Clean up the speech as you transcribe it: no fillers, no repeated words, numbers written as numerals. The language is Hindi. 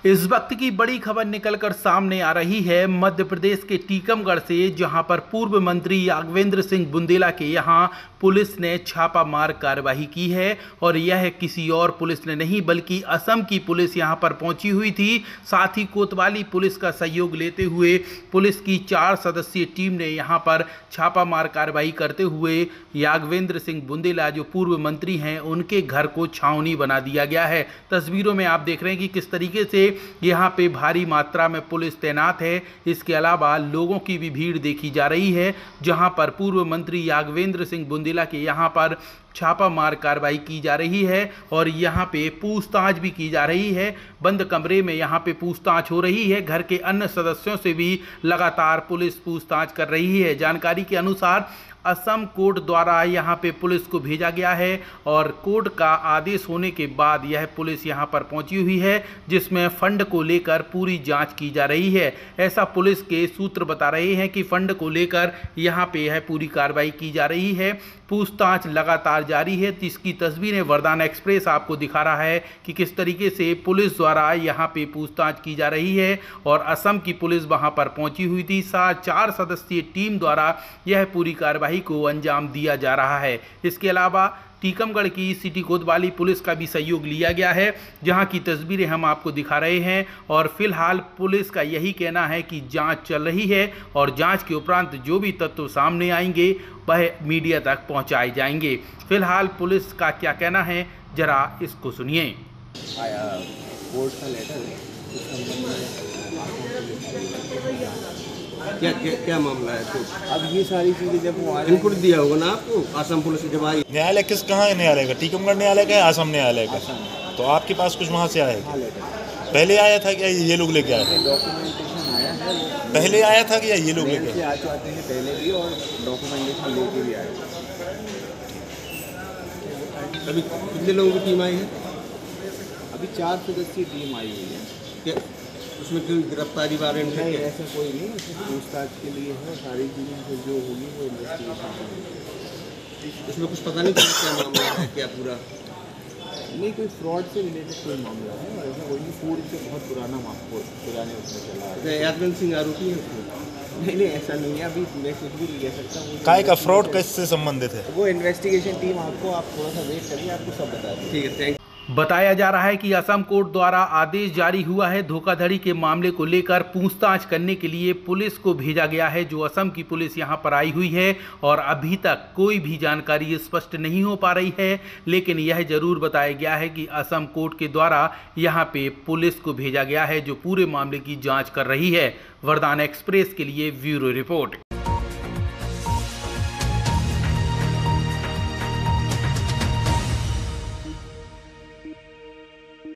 इस वक्त की बड़ी खबर निकलकर सामने आ रही है मध्य प्रदेश के टीकमगढ़ से, जहां पर पूर्व मंत्री यादवेंद्र सिंह बुंदेला के यहां पुलिस ने छापामार कार्रवाई की है। और यह किसी और पुलिस ने नहीं बल्कि असम की पुलिस यहां पर पहुंची हुई थी। साथ ही कोतवाली पुलिस का सहयोग लेते हुए पुलिस की 4 सदस्यीय टीम ने यहां पर छापामार कार्रवाई करते हुए यादवेंद्र सिंह बुंदेला जो पूर्व मंत्री हैं उनके घर को छावनी बना दिया गया है। तस्वीरों में आप देख रहे हैं कि किस तरीके से यहाँ पे भारी मात्रा में पुलिस तैनात है। इसके अलावा लोगों की भी भीड़ देखी जा रही है, जहां पर पूर्व मंत्री यादवेंद्र सिंह बुंदेला के यहाँ पर छापामार कार्रवाई की जा रही है और यहाँ पे पूछताछ भी की जा रही है। बंद कमरे में यहाँ पे पूछताछ हो रही है। घर के अन्य सदस्यों से भी लगातार पुलिस पूछताछ कर रही है। जानकारी के अनुसार असम कोर्ट द्वारा यहाँ पे पुलिस को भेजा गया है और कोर्ट का आदेश होने के बाद यह पुलिस यहाँ पर पहुँची हुई है, जिसमें फंड को लेकर पूरी जांच की जा रही है। ऐसा पुलिस के सूत्र बता रहे हैं कि फंड को लेकर यहाँ पे यह पूरी कार्रवाई की जा रही है। पूछताछ लगातार जारी है। इसकी तस्वीरें वरदान एक्सप्रेस आपको दिखा रहा है कि किस तरीके से पुलिस द्वारा यहाँ पे पूछताछ की जा रही है और असम की पुलिस वहाँ पर पहुँची हुई थी। 4 सदस्यीय टीम द्वारा यह पूरी कार्रवाई को अंजाम दिया जा रहा है। इसके अलावा टीकमगढ़ की सिटी कोतवाली पुलिस का भी सहयोग लिया गया है, जहां की तस्वीरें हम आपको दिखा रहे हैं। और फिलहाल पुलिस का यही कहना है कि जांच चल रही है और जांच के उपरांत जो भी तत्व सामने आएंगे वह मीडिया तक पहुंचाए जाएंगे। फिलहाल पुलिस का क्या कहना है, जरा इसको सुनिए। कोर्ट का लेटर है, इस संबंध में क्या मामला है? तो अब ये सारी चीज़ें जब वो इनपुट दिया होगा ना आपको असम पुलिस जब आई। न्यायालय कहाँ न्यायालय का? टीकमगढ़ न्यायालय का है, असम न्यायालय का। तो आपके पास कुछ वहाँ से आएगा? पहले आया था क्या ये लोग लेके आए? डॉक्यूमेंटेशन आया है। पहले आया था क्या ये लोग लेके आ चुके हैं पहले भी और डॉक्यूमेंटेशन लेके भी आए। अभी कितने लोगों की टीम आई है? अभी 4 सदस्यीय टीम आई हुई है। उसमें कोई गिरफ्तारी वारंट है? ऐसा कोई नहीं, पूछताछ के लिए है। सारी चीज़ें फिर जो होगी वो इन्वेस्टिगेशन। इसमें कुछ पता नहीं क्या मामला है, क्या पूरा नहीं कोई फ्रॉड से रिलेटेड कोई मामला है और ऐसा कोई नहीं। फूड से बहुत पुराने उसमें चला है। यादवेंद्र सिंह आरोपी है उसमें? नहीं ऐसा नहीं है। अभी मैं कुछ भी नहीं कह सकता। काय का फ्रॉड किससे संबंधित है? वो इन्वेस्टिगेशन टीम आपको आप थोड़ा सा वेट करिए, आपको सब बता दें। ठीक है, थैंक। बताया जा रहा है कि असम कोर्ट द्वारा आदेश जारी हुआ है। धोखाधड़ी के मामले को लेकर पूछताछ करने के लिए पुलिस को भेजा गया है, जो असम की पुलिस यहां पर आई हुई है। और अभी तक कोई भी जानकारी स्पष्ट नहीं हो पा रही है, लेकिन यह जरूर बताया गया है कि असम कोर्ट के द्वारा यहां पे पुलिस को भेजा गया है, जो पूरे मामले की जांच कर रही है। वरदान एक्सप्रेस के लिए ब्यूरो रिपोर्ट।